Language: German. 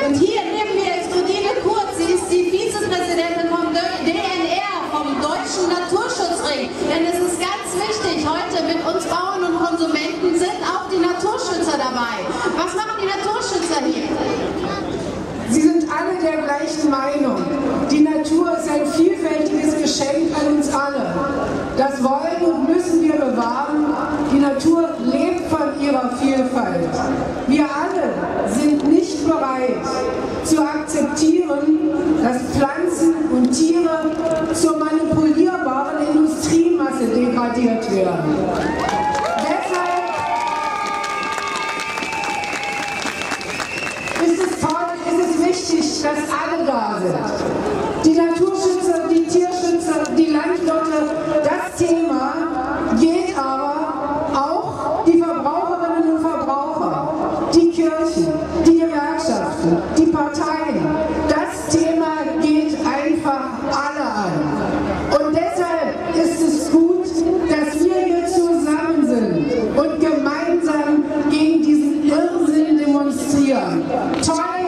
Und hier neben mir ist Rudine Kurz, sie ist die Vizepräsidentin vom DNR, vom Deutschen Naturschutzring. Denn es ist ganz wichtig, heute mit uns Bauern und Konsumenten sind auch die Naturschützer dabei. Was machen die Naturschützer hier? Sie sind alle der gleichen Meinung. Die Natur ist ein vielfältiges Geschenk an uns alle. Das wollen und müssen wir bewahren. Die Natur lebt von ihrer Vielfalt. Wir alle sind nicht bereit zu akzeptieren, dass Pflanzen und Tiere zur manipulierbaren Industriemasse degradiert werden. Dass alle da sind. Die Naturschützer, die Tierschützer, die Landwirte, das Thema geht aber auch die Verbraucherinnen und Verbraucher, die Kirchen, die Gewerkschaften, die Parteien. Das Thema geht einfach alle an. Und deshalb ist es gut, dass wir hier zusammen sind und gemeinsam gegen diesen Irrsinn demonstrieren. Toll,